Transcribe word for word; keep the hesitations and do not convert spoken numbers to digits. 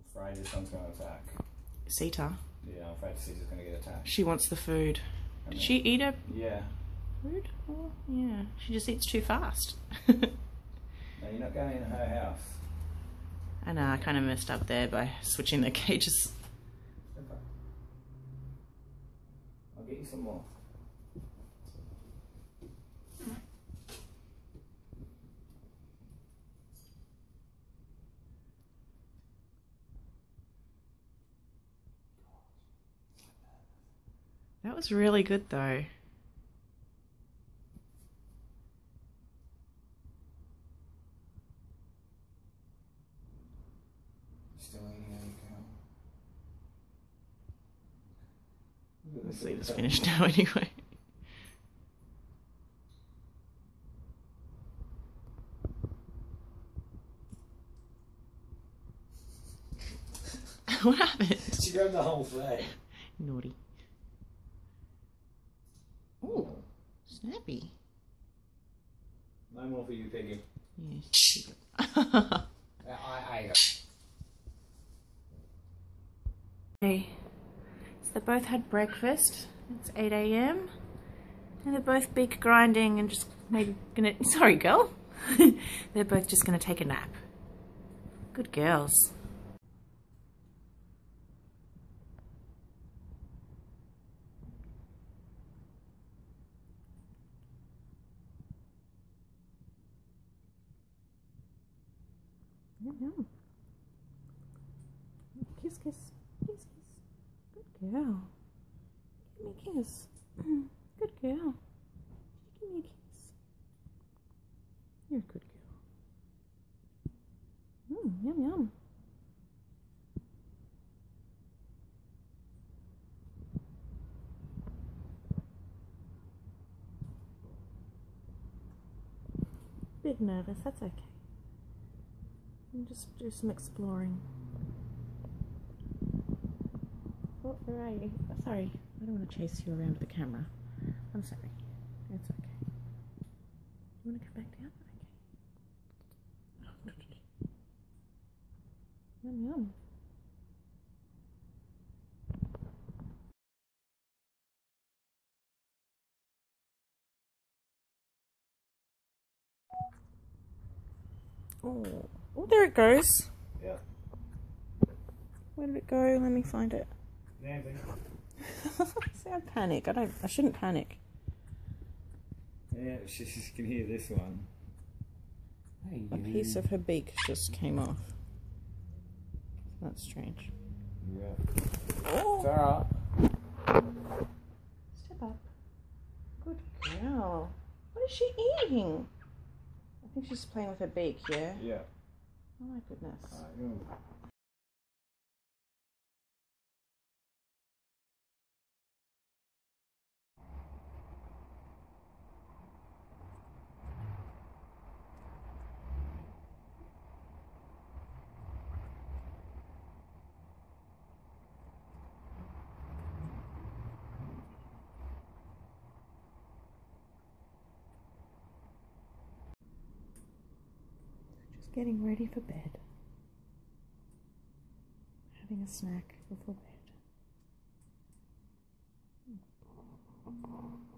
Afraid this one's going to attack. Sita. Yeah, I'm afraid Sita's going to get attacked. She wants the food. I Did mean, she eat her yeah. food? Oh, yeah. She just eats too fast. No, you're not going in her house. I know, I kind of messed up there by switching the cages. Okay. I'll get you some more. That was really good though. Still eating any cow? Let's see, it's finished now anyway. What happened? She grabbed the whole thing. Naughty. Ooh, snappy. No more for you, Piggy. Yeah. I, I ate it. Okay, so they both had breakfast. It's eight A M and they're both big grinding and just maybe gonna, sorry girl, they're both just gonna take a nap. Good girls. Yum, yum. Kiss, kiss, kiss, kiss. Good girl. Give me a kiss. Good girl. Give me a kiss. You're a good girl. Mm, yum, yum. Bit nervous, that's okay. And just do some exploring. Oh, where are you? Oh, sorry, I don't want to chase you around with the camera. I'm sorry. It's okay. You want to come back down? Okay. Yum yum. Oh, oh, there it goes. Yeah. Where did it go? Let me find it. Nancy. See, I panic. I don't. I shouldn't panic. Yeah, she, she can hear this one. Hey, A piece of her beak just came off. That's strange. Yeah. Oh! It's alright. Step up. Good girl. What is she eating? I think she's playing with her beak, yeah? Yeah. Oh my goodness. Alright, you want- Just getting ready for bed. Having a snack before bed.